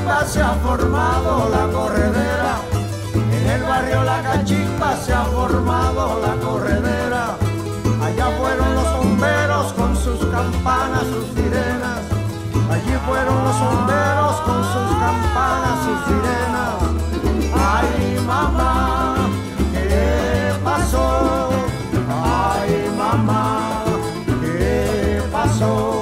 Cachimba se ha formado la corredera. En el barrio La Cachimba se ha formado la corredera. Allá fueron los bomberos con sus campanas, sus sirenas. Allí fueron los bomberos con sus campanas, sus sirenas. Ay, mamá, ¿qué pasó? Ay, mamá, ¿qué pasó?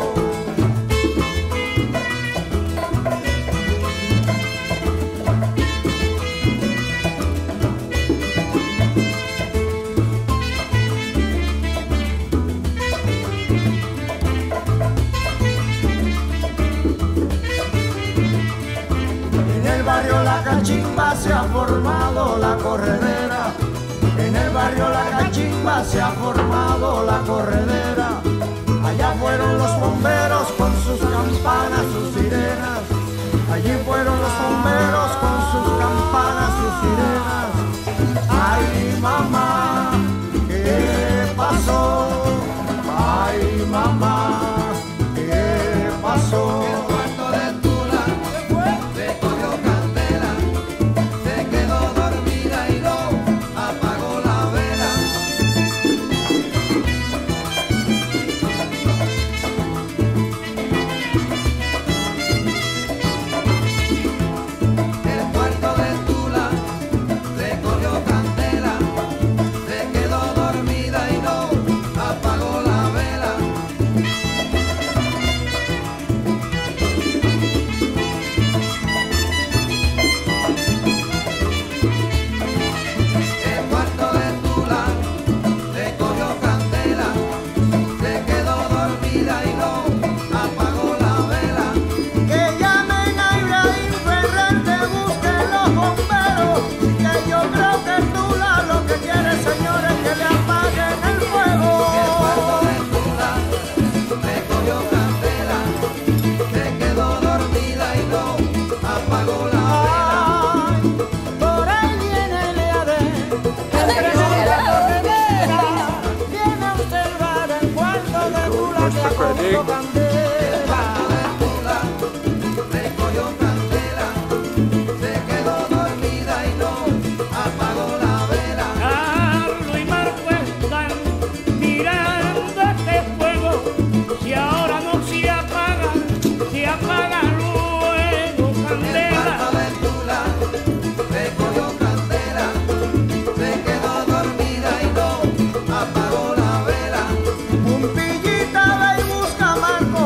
La Cachimba se ha formado la corredera. En el barrio La Cachimba se ha formado la corredera. Allá fueron los bomberos con sus campanas, sus sirenas. Allí fueron los bomberos con sus campanas, sus sirenas. Ay, mamá, ¿qué pasó? Ay, mamá, ¿qué pasó? Marco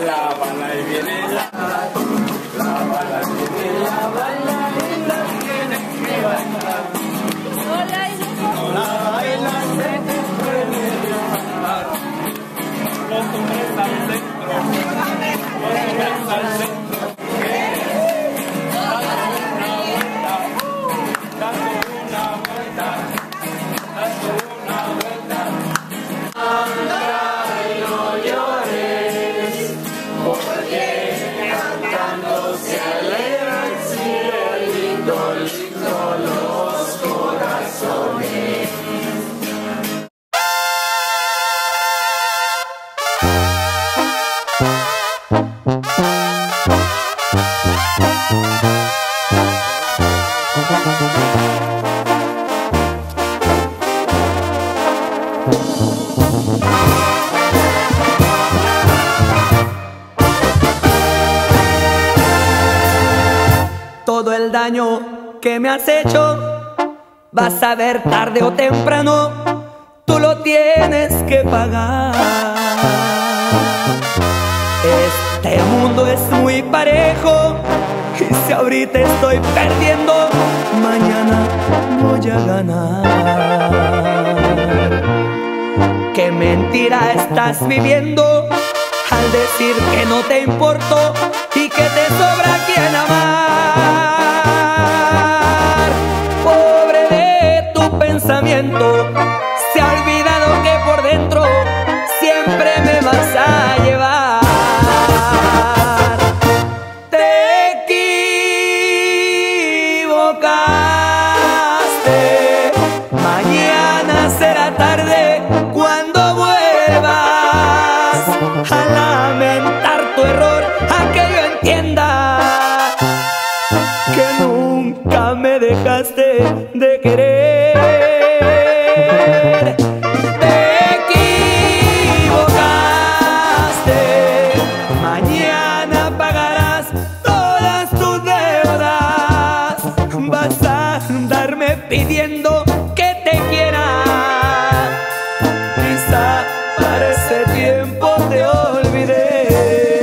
La bala y viene la bala viene la bailarina tiene que bailar. No la bailas se te puede levantar. Los hombres al centro, los hombres al centro. Dando una vuelta, dando una vuelta. Anda y no llores, porque cantando se alegra el cielito lindo los corazones. Todo el daño que me has hecho vas a ver tarde o temprano, tú lo tienes que pagar. Este mundo es muy parejo y si ahorita estoy perdiendo, mañana voy a ganar. ¿Qué mentira estás viviendo al decir que no te importo y que te sobra quien amar? Pobre de tu pensamiento, se ha olvidado que por dentro siempre me vas a llevar. Te equivocaste, mañana será tarde cuando vuelvas a lamentar tu error, a que yo entienda que nunca me dejaste de querer. Te equivocaste, mañana pagarás todas tus deudas. Vas a andarme pidiendo que te quiera, quizá para ese tiempo te olvidé.